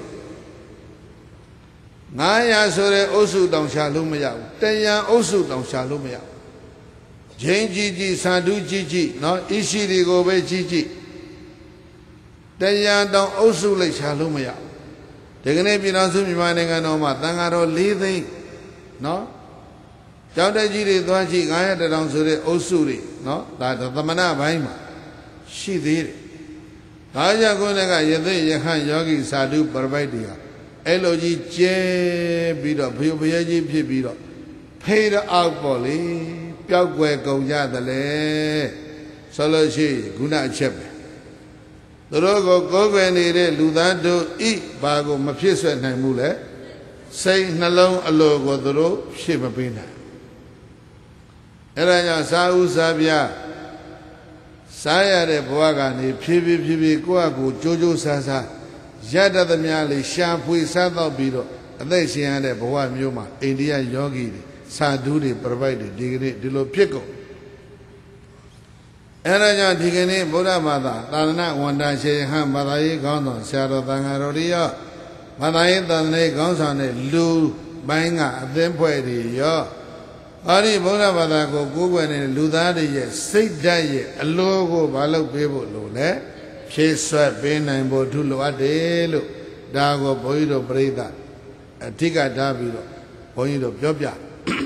ငါးရာဆိုတဲ့အုပ်စုတောင်ရှာလို့မရဘူးတယံအုပ်စုတောင်ရှာလို့မရဘူးဂျိန်းကြီးကြီးသာဓုကြီးကြီးနော်ဣရှိတွေကိုပဲကြီးကြီးတယံတောင်အုပ်စုလိုက်ရှာလို့မရဘူးဒီကနေ့ပြည်တော်စုမြန်မာနိုင်ငံတော်မှာတန်ဃာတော်၄သိန်းနော်ကြောက်တဲ့ကြီးတွေသွားကြည့်ငါးရာတောင်ဆိုတဲ့အုပ်စုတွေနော်ဒါသမဏဘိုင်းမှာရှိသေးတယ်ဒါကြောင့်ကိုယ်လည်းကယသိယဟန်ယောဂီသာဓုပရပိုက်တွေဟာအဲ့လိုကြီးကျဲပြီးတော့ဘုရားကြီးဖြစ်ပြီးတော့ဖေးတော့အောက်ပေါ့လေပျောက်ွယ်ကုန်ကြတယ်လေဆိုလို့ရှိရင်ခုနအချက်ပဲသူတို့ကိုကိုယ်ွယ်နေတဲ့လူသားတို့ဤဘာကိုမဖြစ်ဆွဲနိုင်ဘူးလေစိတ်နှလုံးအလိုကိုသူတို့ဖြစ်မပေးနိုင်အဲ့ဒါကြောင့်စာဥစာပြစားရတဲ့ဘဝကနေဖြည်းဖြည်းဖြည်းဖြည်းကိုယ့်အကိုကြိုးကြိုးဆားဆားရတ္တသမျှလေးရှာဖွေစားတော့ပြီးတော့အသက်ရှင်ရတဲ့ဘဝမျိုးမှာအိန္ဒိယယောဂီတွေသာဓုတွေပရပိုက်တွေဒီကနေ့ဒီလိုဖြစ်ကုန်အဲဒါကြောင့်ဒီကနေ့ဗုဒ္ဓဘာသာသာသနာဝန်တာရှင်ဟန်ဘာသာရေးခေါင်းဆောင်ဆရာတော်သံဃာတော်တွေရောဘာသာရေးသာသနာရေးခေါင်းဆောင်တဲ့လူပိုင်းကအသင်းဖွဲ့တွေရောအဲ့ဒီဗုဒ္ဓဘာသာကိုကိုးကွယ်နေတဲ့လူသားတွေရဲ့စိတ်ဓာတ်ရဲ့အလိုကိုမလုပ်ပေးဖို့လို့လဲဖြည့်ဆွတ်ပေးနိုင်ဖို့ထုလိုအပ်တယ်လို့ဒါကိုဘုန်းကြီးတို့ပြိဿအဓိကထားပြီးတော့ဘုန်းကြီးတို့ပြောပြ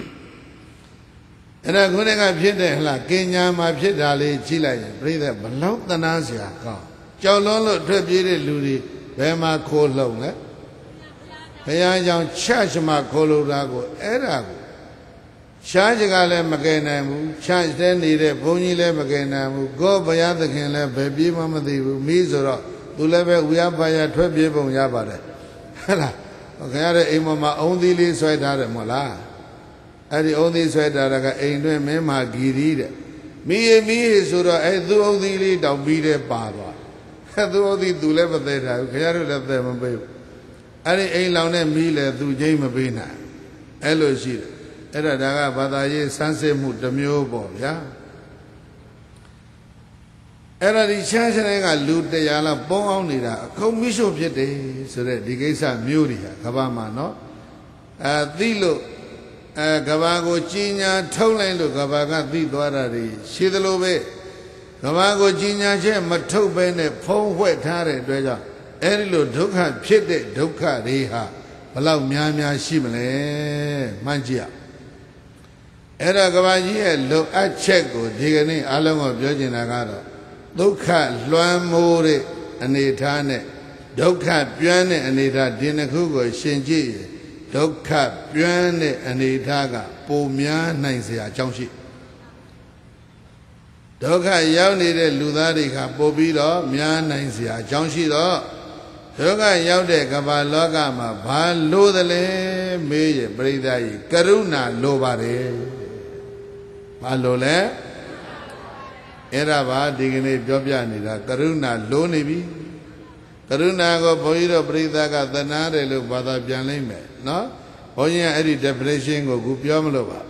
အဲ့ဒါခုနကဖြစ်တဲ့ဟလားကင်ညာမှာဖြစ်တာလေးကြည့်လိုက်ရင်ပြိဿဘလောက်တနာစရာကောင်းကြောက်လွန်းလို့ထွက်ပြေးတဲ့လူတွေဘယ်မှာခိုးလုံလဲဘုရားကြောင့်ချချမခိုးလို့တာကိုအဲ့ဒါကိုရှားကြကလည်းမကယ်နိုင်ဘူးချမ်းတဲ့နေတဲ့ဘုန်းကြီးလည်းမကယ်နိုင်ဘူးကိုဘုရားသခင်လည်းဘယ်ပြေးမှမသိဘူးမိဆိုတော့သူလည်းပဲဝိယပါယထွက်ပြေးပုံရပါတယ်ဟုတ်လားခင်ဗျားတဲ့အိမ်ပေါ်မှာအုံသီးလေးဆွဲထားတယ်မဟုတ်လားအဲ့ဒီအုံသီးဆွဲထားတာကအိမ်တွင်းမင်းမာဂီရီတဲ့မိရမိရဆိုတော့အဲ့သူအုံသီးလေးတောင်ပြီးတဲ့ပါသွားအဲ့သူအုံသီးသူလည်းမသေးတာဘူးခင်ဗျားတို့လည်းသေးမပေးဘူးအဲ့ဒီအိမ်လောင်တဲ့မိလည်းသူချင်းမပေးနိုင်အဲ့လိုရှိတယ်အဲ့ဒါဒါကဘာသာရေးစမ်းစစ်မှုတစ်မျိုးပေါ့ဗျာအဲ့ဒါဒီချမ်းချမ်းကလူတရားလောက်ပေါင်းအောင်နေတာအခုမိရှုဖြစ်တယ်ဆိုတဲ့ဒီကိစ္စမျိုးတွေဟာကဘာမှာနော်အဲသိလို့အဲကဘာကိုကြီးညာထုတ်လိုက်လို့ကဘာကသိသွားတာတွေရှိသလိုပဲကဘာကိုကြီးညာချက်မထုတ်ဘဲနဲ့ဖုံးဝှက်ထားတဲ့အတွက်ကြောင့်အဲ့ဒီလိုဒုက္ခဖြစ်တဲ့ဒုက္ခတွေဟာဘလောက်များများရှိမလဲမှန်းကြည့်ရအဲ့ဒါကဘာကြီးရဲ့လိုအပ်ချက်ကိုဒီကနေ့အားလုံးကိုပြောချင်တာကတော့ဒုက္ခလွှမ်းမိုးတဲ့အနေထားနဲ့ဒုက္ခပြွမ်းတဲ့အနေထားဒီနှစ်ခုကိုရှင်ကြည့်ရင်ဒုက္ခပြွမ်းတဲ့အနေထားကပိုများနိုင်เสียအကြောင်းရှိဒုက္ခရောက်နေတဲ့လူသားတွေကပိုပြီးတော့များနိုင်เสียအကြောင်းရှိတော့ဒုက္ခရောက်တဲ့ကမ္ဘာလောကမှာဘာလို့သလဲမေးရင်ပရိသတ်ကြီးကရုဏာလိုပါတယ်ဘာလို့လဲအဲ့ဒါပါဒီကနေ့ပြောပြနေတာကရုဏာလိုနေပြီကရုဏာကိုဘုန်းကြီးတို့ပရိသတ်ကသနာတယ်လို့ဘာသာပြန်လိုက်မယ်နော်ဘုန်းကြီးကအဲ့ဒီ definition ကိုခုပြောမလို့ပါ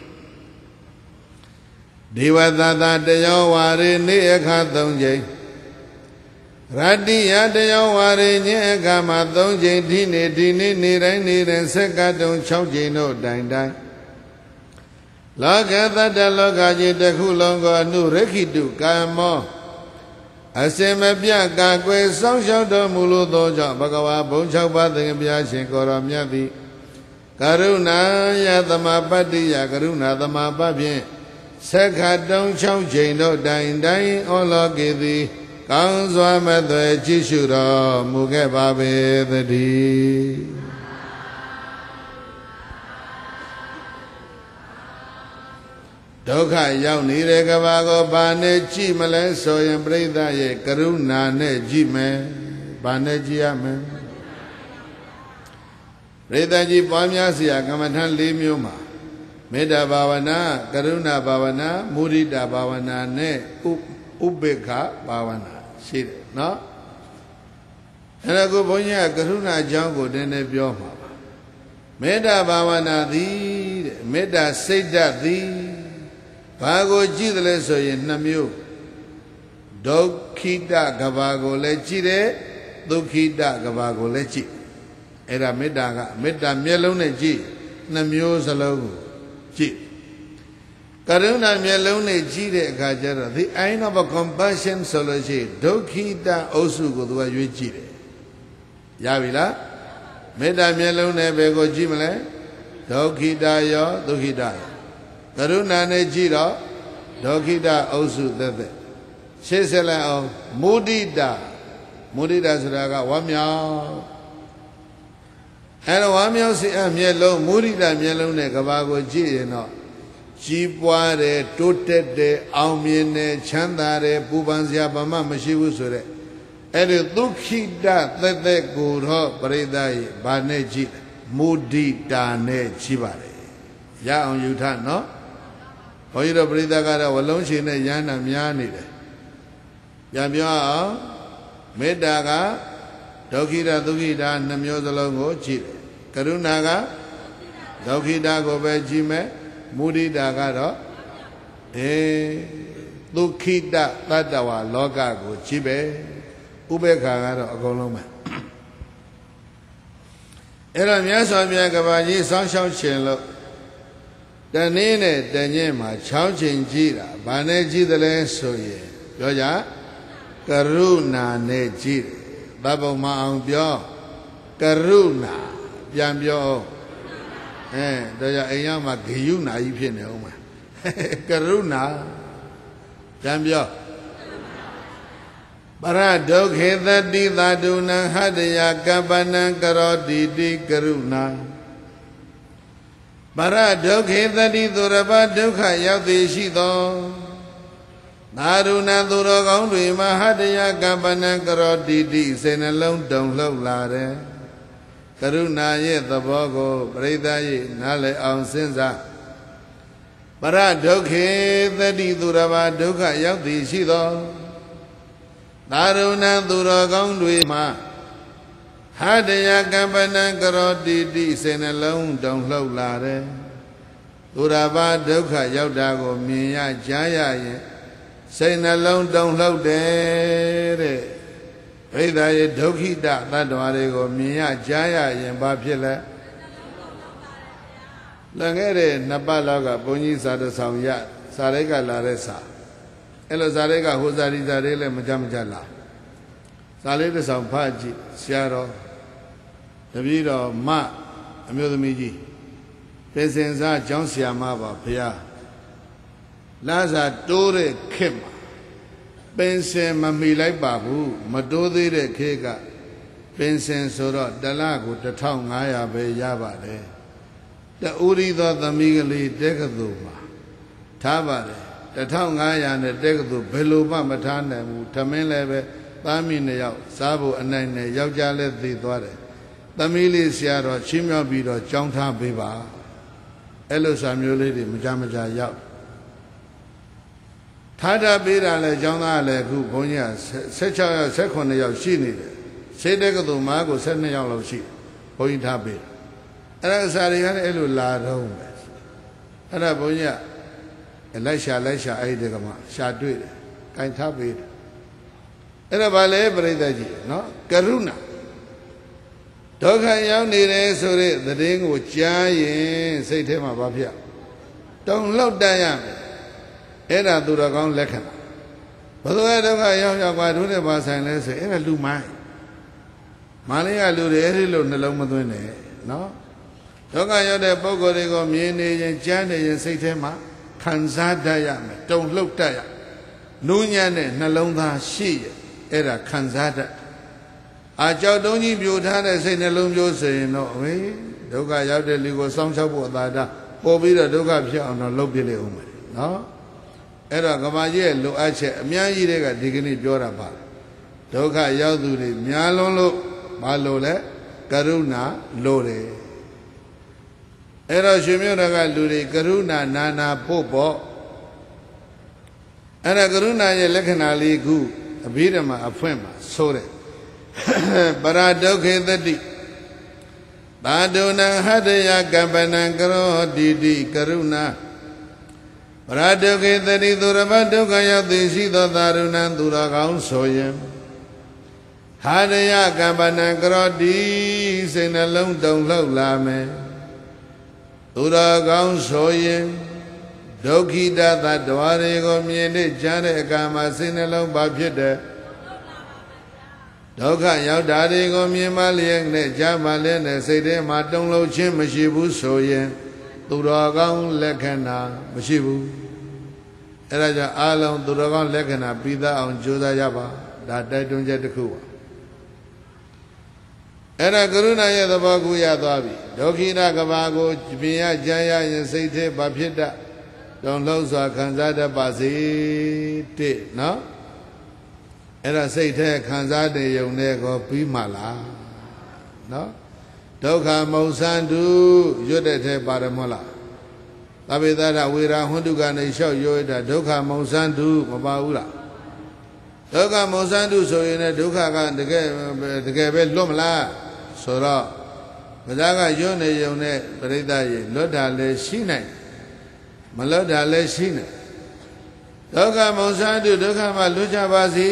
ဒေဝသတတယောဝါရေနေ့အခါသုံးချိန်ရတ္တိယတယောဝါရေညအခါမှာသုံးချိန်ဒီနေ့ဒီနေ့နေ့တိုင်းနေ့တိုင်းဆက်ကတုံ၆ချိန်တို့တိုင်တိုင်လောကသတ္တလောကကြီးတစ်ခုလုံးကိုအနုရခိတုကာမောအစင်မပြကာကွယ်စောင့်ရှောက်တော်မူလိုသောကြောင့်ဘဂဝါဘုံ၆ပါးသခင်ဘုရားရှင်ကိုရောမြတ်သည်ကရုဏာယသမပတ္တိယကရုဏာသမပတ်ဖြင့်ဆက်ခတုံး၆ချိန်တို့တိုင်တိုင်ဩလောကေသည်ကောင်းစွာမသွေကြည့်ရှုတော်မူခဲ့ပါပေသတည်းဒုက္ခရောက်နေတဲ့ကဘာကိုဘာနဲ့ကြည့်မလဲဆိုရင်ပြိဿရဲ့ကရုဏာနဲ့ကြည့်မယ်ဘာနဲ့ကြည့်ရမလဲပြိဿကြီးပွားများเสียကမ္မထ၄မျိုးမှာမေတ္တာဘာဝနာကရုဏာဘာဝနာမုဒိတာဘာဝနာနဲ့ဥပေက္ခဘာဝနာရှိတယ်နော်အဲ့ဒါကိုဘုန်းကြီးကကရုဏာအကြောင်းကိုနည်းနည်းပြောမှာပါမေတ္တာဘာဝနာသည်တဲ့မေတ္တာစိတ်ဓာတ်သည်ဘာကိုကြည့်တယ်လဲဆိုရင်နှစ်မျိုးဒုက္ခိတကဘာကိုလည်းကြည့်တယ်ဒုက္ခိတကဘာကိုလည်းကြည့်အဲ့ဒါမေတ္တာကမေတ္တာမျက်လုံးနဲ့ကြည့်နှစ်မျိုးစလုံးကိုကြည့်ကရုဏာမျက်လုံးနဲ့ကြည့်တဲ့အခါကျတော့ the eye of compassion ဆိုလို့ရှိရင်ဒုက္ခိတအုပ်စုကိုသူကရွေးကြည့်တယ်ရပြီလားမေတ္တာမျက်လုံးနဲ့ဘယ်ကိုကြည့်မလဲဒုက္ခိတရောဒုက္ခိတရောကရုဏာနဲ့ကြည့်တော့ဒုက္ခိတအုပ်စုသက်သက်ရှေ့ဆက်လိုက်အောင်မုဒိတာမုဒိတာဆိုတာကဝမ်းမြောက်အဲတော့ဝမ်းမြောက်စေအမျက်လုံးမုဒိတာမျက်လုံးနဲ့ကဘာကိုကြည့်ရင်တော့ကြီးပွားတယ်တိုးတက်တယ်အောင်မြင်တယ်ချမ်းသာတယ်ပူပန်စရာဘာမှမရှိဘူးဆိုတဲ့အဲ့ဒီဒုက္ခိတသက်သက်ကိုတော့ပရိသတ်ရဲ့ဘာနဲ့ကြည့်မုဒိတာနဲ့ကြည့်ပါတယ်ရအောင်ယူထနော်ဘုန်းကြီးတို့ပရိသတ်ကတော့ဝလုံးရှင်နဲ့ရဟန္တာများနေတယ်ပြန်ပြောအောင်မေတ္တာကဒုက္ခိတဒုက္ခိတနှမျိုးစလုံးကိုကြည့်တယ်ကရုဏာကဒုက္ခိတကိုပဲကြည့်မယ်မုဒိတာကတော့အေဒုက္ခိတတတ္တဝါလောကကိုကြည့်ပဲဥပေက္ခာကတော့အကုန်လုံးပဲအဲ့တော့မြတ်စွာဘုရားကဘာကြီးစောင်းရှောက်ခြင်းလို့တနေ့နဲ့တညမှာ၆ချိန်ကြည့်တာဘာနဲ့ကြည့်သလဲဆိုရင်ပြောကြကရုဏာနဲ့ကြည့်တယ်သဗ္ဗမအောင်ပြောကရုဏာပြန်ပြောအဲတော့ကြအိမ်ရောက်မှာဂယုဏာကြီးဖြစ်နေအောင်မှာကရုဏာပြန်ပြောပရဒုက္ခေတတိသတုနံဟတယကပ္ပနံကရောတိတိကရုဏာပရဒုက္ခေတတိသူရပဒုက္ခရောက်သည်ရှိသောသာရုဏသူတော်ကောင်းတွေမဟတယကပ္ပနံကရောတိတိစေနှလုံးတုံလှုပ်လာတယ်ကရုဏာရဲ့သဘောကိုပရိသတ်ရဲ့နားလည်အောင်စဉ်းစားပရဒုက္ခေတတိသူရပဒုက္ခရောက်သည်ရှိသောသာရုဏသူတော်ကောင်းတွေမှာဟတယကမ္ပနံကရောတိတိစေနှလုံးတုံလှုပ်လာတယ်သူရပဒုက္ခရောက်တာကိုမြင်ရကြားရရင်စိတ်နှလုံးတုံလှုပ်တယ်တဲ့ဘိဓာရဲ့ဒုက္ခိတသတ္တဝါတွေကိုမြင်ရကြားရရင်ဘာဖြစ်လဲလွန်ခဲ့တဲ့နှစ်ပတ်လောက်ကဘုန်းကြီးစာတဆောင်ရစာရိတ်ကလာတဲ့စာအဲ့လိုစာရိတ်ကဟိုစာရီစာရိတ်လည်းမကြမကြလာစာလေးတစ်ဆောင်ဖတ်ကြည့်ဆရာတော်တပည့်တော်မအမျိုးသမီးကြီးပြင်စင်စားကျောင်းဆရာမပါဘုရားလာစာတိုးတဲ့ခေတ်မှာပင်စင်မမီလိုက်ပါဘူးမတိုးသေးတဲ့ခေတ်ကပင်စင်ဆိုတော့တလကိုတစ်ထောင်ငါးရာပဲရပါတယ်တူရီသောသမီးကလေးတက္ကသိုလ်မှာထားပါတယ်တစ်ထောင်ငါးရာနဲ့တက္ကသိုလ်ဘယ်လိုမှမထားနိုင်ဘူးထမင်းလည်းပဲသားမိနှစ်ယောက်စားဖို့အနိုင်နဲ့ယောက်ျားလည်းသိသွားတယ်သမီးလေးဆရာတော်ချင်းမြောက်ပြီးတော့ကြောင်းထားပေးပါအဲ့လိုစာမျိုးလေးတွေမကြမကြရောက်ထားတာပေးတာလဲကျောင်းသားလည်းအခုဘုန်းကြီးက၁၆ယောက်၁၈ယောက်ရှိနေတယ်စိတ်တက္ကသိုလ်မှာကိုဆယ်နှစ်ယောက်လောက်ရှိဘုန်းကြီးထားပေးအဲ့ဒါအစာတွေကလည်းအဲ့လိုလာတော့ပဲအဲ့ဒါဘုန်းကြီးကလိုက်ရှာလိုက်ရှာအဲ့ဒီကမှရှာတွေ့တယ်ကင်ထားပေးတယ်အဲ့ဒါဘာလဲပြိဿကြီးနော်ကရုဏာဒုက္ခရောက်နေတယ်ဆိုတဲ့သတင်းကိုကြားရင်စိတ်ထဲမှာဘာဖြစ်တုံလောက်တတ်ရမယ်အဲ့ဒါသူတော်ကောင်းလက္ခဏာဘယ်လိုလဲဒုက္ခရောက်ရောက်ပါတို့နဲ့ပါဆိုင်လဲဆိုအဲ့ဒါလူမိုင်းမာလေးကလူတွေအဲ့ဒီလိုနှလုံးမသွင်းနဲ့နော်ဒုက္ခရောက်တဲ့ပုဂ္ဂိုလ်တွေကိုမြင်နေရင်ကြားနေရင်စိတ်ထဲမှာခံစားတတ်ရမယ်တုံလှုပ်တတ်ရနူးညံ့တဲ့နှလုံးသားရှိရအဲ့ဒါခံစားတတ်အာကြောက်တုံးကြီးပြိုထားတဲ့စိတ်နှလုံးမျိုးဆိုရင်တော့ဝေးဒုက္ခရောက်တဲ့လူကိုစောင့်ရှောက်ဖို့အသာတာပို့ပြီးတော့ဒုက္ခဖြစ်အောင်တော့လုပ်ပြလေဦးမယ်နော်အဲ့တော့ကမာကြီးရဲ့လိုအပ်ချက်အများကြီးတွေကဒီကနေ့ပြောတာပါဒုက္ခရောက်သူတွေများလွန်းလို့မလို့လဲကရုဏာလိုတယ်အဲ့တော့ရှင်မြတ်တော်ကလူတွေကရုဏာနာနာဖို့ပေါ့အဲ့ဒါကရုဏာရဲ့လက္ခဏာလေးခုအဘိဓမ္မာအဖွင့်မှာဆိုတယ်ပရဒုက္ခေတတိသာဒုဏံဟတယကပ္ပနံကရောတိတိကရုဏာပရဒုက္ခေတတိသူရဘဒုက္ခရောက်သိရှိသောသာရုဏံသူတော်ကောင်းဆိုရင်ဟာရယကပ္ပနံကရောတိစိတ်နှလုံးတုန်လှုပ်လာမယ်သူတော်ကောင်းဆိုရင်ဒုက္ခိတသတ္တဝါတွေကိုမြင်တဲ့ကြားတဲ့အခါမှာစိတ်နှလုံးဘာဖြစ်တယ်ဒုက္ခရောက်တာတွေကိုမြင်မှလျက်နဲ့ကြားမှလျက်နဲ့စိတ်ထဲမှာတုန်လှုပ်ခြင်းမရှိဘူးဆိုရင်သူတော်ကောင်းလက္ခဏာမရှိဘူးအဲဒါကြောင့်အာလုံးသူတော်ကောင်းလက္ခဏာပြီးသားအောင်ကြိုးစားရပါဒါတိုက်တွန်းချက်တစ်ခုပါအဲ့ဒါကရုဏာရဲ့သဘောကိုရသွားပြီဒုက္ခိတကဘာကိုမြင်ရကြားရရင်စိတ်ထဲဘာဖြစ်တတ်တုန်လှုပ်စွာခံစားတတ်ပါစေတဲ့နော်အဲ့ဒါစိတ်ထဲခံစားတဲ့ယုံတဲ့ကိုပြီးမှလားနော်ဒုက္ခမုံစံတုရွတ်တဲ့ထဲပါတယ်မဟုတ်လားသဗ္ဗေသရဝေရာဟွန်းတုကနေလျှောက်ရွတ်တာဒုက္ခမုံစံတုမပါဘူးလားဒုက္ခမုံစံတုဆိုရင်လည်းဒုက္ခကတကယ်တကယ်ပဲလွတ်မလားဆိုတော့ဘုရားကရွတ်နေယုံတဲ့ပရိသတ်ရေလွတ်တာလည်းရှိနိုင်မလွတ်တာလည်းရှိနိုင်ဒုက္ခမုံစံတုဒုက္ခမှာလွတ်ကြပါစေ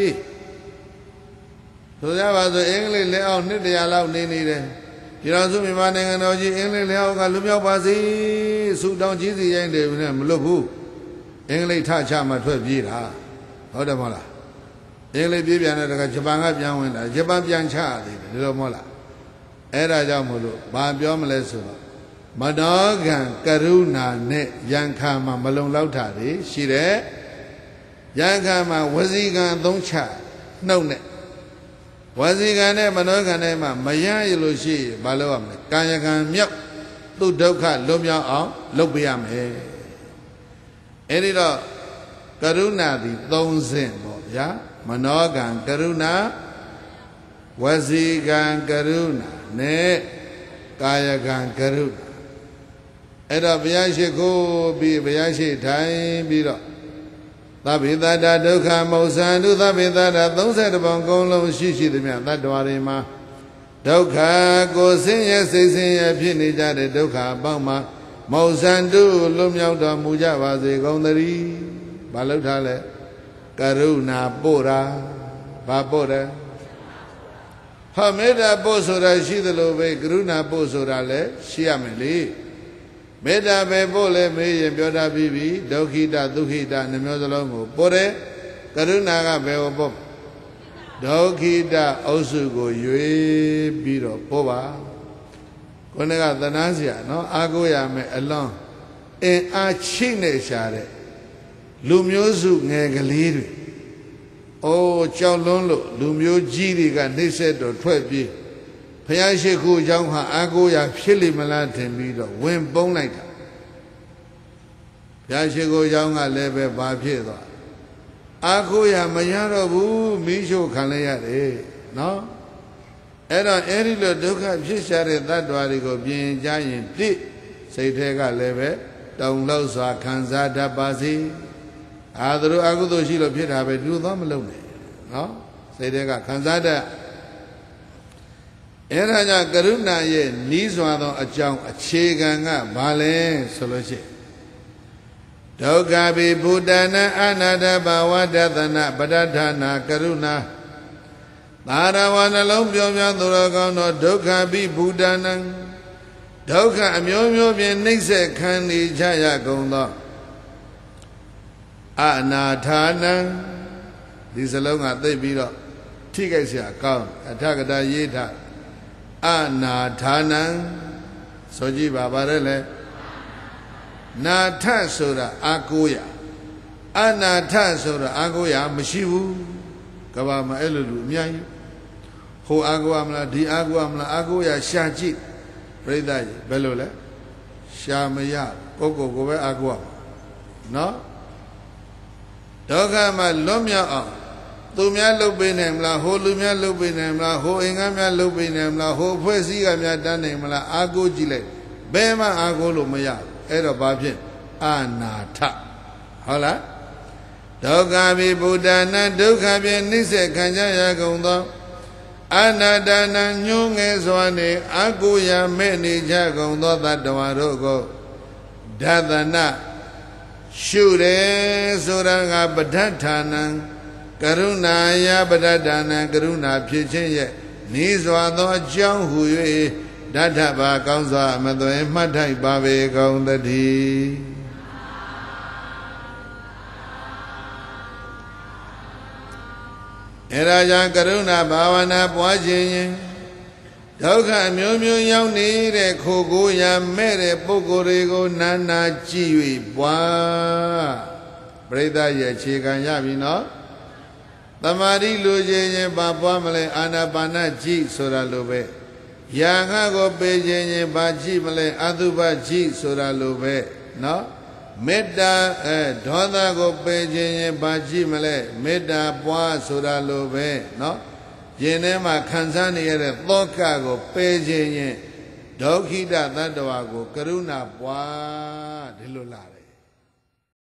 ဆိုကြပါစို့အင်္ဂလိပ်လက်အောက်နှစ်တရာလောက်နေနေတယ်ဒီတော်စုမြန်မာနိုင်ငံတော်ကြီးအင်္ဂလိပ်လက်အောက်ကလွတ်မြောက်ပါစေဆုတောင်းကြီးစီရိုင်းတယ်နဲ့မလွတ်ဘူးအင်္ဂလိပ်ထချမှထွက်ပြေးတာဟုတ်တယ်မဟုတ်လားအင်္ဂလိပ်ပြေးပြန်တဲ့တခါဂျပန်ကပြန်ဝင်လာဂျပန်ပြန်ချရသေးတယ်ဒီလိုမဟုတ်လားအဲ့ဒါကြောင့်မို့လို့ဘာပြောမလဲဆိုတော့မနောကံကရုဏာနဲ့ယံခါမှာမလုံလောက်တာတွေရှိတယ်ယံခါမှာဝစီကံသုံးချနှုတ်နဲ့ဝစီကံနဲ့မနောကံနဲ့မှမရရလို့ရှိရင်မလုပ်ရမလဲကာယကံမြောက်သူ့ဒုက္ခလွတ်မြောက်အောင်လုပ်ပေးရမယ်အဲ့ဒီတော့ကရုဏာသည်သုံးဆင့်ပေါ့ဗျာမနောကံကရုဏာဝစီကံကရုဏာနဲ့ကာယကံကရုဏာအဲ့တော့ဘုရားရှိခိုးပြီးဘုရားရှိထိုင်ပြီးတော့သဗ္ဗေတ္တဒုက္ခမုစ္ဆန္တုသဗ္ဗေတ္တသုံးဆယ်တပုံကုံလုံးရှိရှိသည်မြတ်တတ္တဝါတွေမှာဒုက္ခကိုဆင်းရဲစိတ်ဆင်းရဲဖြစ်နေကြတဲ့ဒုက္ခအပေါင်းမှာမုစ္ဆန္တုလွတ်မြောက်တော်မူကြပါစေကုန်သတည်းဘာလို့ထားလဲကရုဏာပို့တာဘာပို့တယ်ဟာမေတ္တာပို့ဆိုတာရှိသလိုပဲကရုဏာပို့ဆိုတာလည်းရှိရမယ်လေမေတ္တာပဲပို့လဲမေးရင်ပြောတာပြီးပြီဒုက္ခိတဒုက္ခိတနှမျိုးစလုံးကိုပို့တယ်ကရုဏာကဘယ်ကိုပို့ဒုက္ခိတအုပ်စုကိုရွေးပြီးတော့ပို့ပါခုနကသနာစရာနော်အာကိုရမယ်အလွန်အင်အားချိနေရှာတဲ့လူမျိုးစုငယ်ကလေးတွေအိုးကြောက်လွန်းလို့လူမျိုးကြီးတွေကနှိမ့်ဆက်တော့ထွက်ပြေးဘုရားရှိခိုးကြောင်းဟာအာကိုရဖြစ်လိမ့်မလားထင်ပြီးတော့ဝင်ပုန်းလိုက်တာဘုရားရှိခိုးကြောင်းကလည်းပဲဘာဖြစ်သွားအာကိုရမရတော့ဘူးမိရှို့ခံလိုက်ရတယ်နော်အဲ့တော့အဲ့ဒီလိုဒုက္ခဖြစ်ရှာတဲ့တ attva တွေကိုပြင်ကြရင်တိစိတ်ထဲကလည်းပဲတုံလောက်စွာခံစားတတ်ပါစေအာသူတို့အကုသိုလ်ရှိလို့ဖြစ်တာပဲလူသောမလုံးနဲ့နော်စိတ်ထဲကခံစားတတ်အဲ့ဒါကြောင့်ကရုဏာရဲ့နီးစွာသောအကြောင်းအခြေခံကဘာလဲဆိုလို့ရှိရင်ဒုက္ခပိဘုဒ္ဓနာအနာတဘာဝတသနာပဋ္ဌာနာကရုဏာသာရဝနှလုံးပြောပြသူတော်ကောင်းသောဒုက္ခပိဘုဒ္ဓနာဒုက္ခအမျိုးမျိုးဖြင့်နှိမ့်ဆက်ခံနေကြရကုန်သောအနာထာနံဒီစလုံးကသိပြီးတော့ထိခိုက်เสียကောင်းအထကတာရေးထအနာထာနံဆိုကြည့်ပါပါရဲလေနာထဆိုတာအာကိုရအနာထဆိုတာအာကိုရမရှိဘူးကဘာမအဲ့လိုလူအများကြီးဟိုအာကိုရမလားဒီအာကိုရမလားအာကိုရရှာကြည့်ပြိဿကြီးဘယ်လိုလဲရှာမရပုဂ္ဂိုလ်ကိုပဲအာကိုရနော်ဒုက္ခမှာလွတ်မြောက်အောင်သူများလှုပ်ပေးနိုင်မလားဟိုလူများလှုပ်ပေးနိုင်မလားဟိုအင်္ဂါများလှုပ်ပေးနိုင်မလားဟိုဖွဲ့စည်းကများတန်းနိုင်မလားအာကိုကြည့်လိုက်ဘယ်မှအာကိုလို့မရဘူးအဲ့တော့ဘာဖြစ်အနာထဟုတ်လားဒုက္ခပိဗုဒ္ဓနာဒုက္ခဖြင့်နှိစ္စခံကြရကုန်သောအနာတနာညှိုးငယ်စွာနေအာကိုရမဲ့နေကြကုန်သောတတ္တဝါတို့ကိုဒသနာရှုတယ်ဆိုတာကပဋ္ဌာနံကရုဏာယပဋ္ဌာနံကရုဏာဖြစ်ခြင်းရဲ့နေစွာသောအကြောင်းဟူ၍ဓာတ္ထဘာကောင်းစွာမသွေမှတ်ထိုက်ပါပေကုန်သတည်းအဲဒါကြောင့်ကရုဏာဘာဝနာပွားခြင်းရင်ဒုက္ခမျိုးမျိုးရောက်နေတဲ့ခိုကိုရမဲ့တဲ့ပုဂ္ဂိုလ်တွေကိုနာနာကြည့်၍ပွားပြိဿရဲ့အခြေခံရပြီနော်သမာဓိလိုချင်ရင်ဘာပွားမလဲအာနာပါနကြည့်ဆိုတာလိုပဲယာငါကိုပေခြင်းရင်ဘာကြည့်မလဲအတုပကြည့်ဆိုတာလိုပဲနော်မေတ္တာအဲဒေါသကိုပေခြင်းရင်ဘာကြည့်မလဲမေတ္တာပွားဆိုတာလိုပဲနော်ရင်ထဲမှာခံစားနေရတဲ့သောကကိုပေခြင်းရင်ဒုက္ခိတသတ္တဝါကိုကရုဏာပွားဒီလိုလာတယ်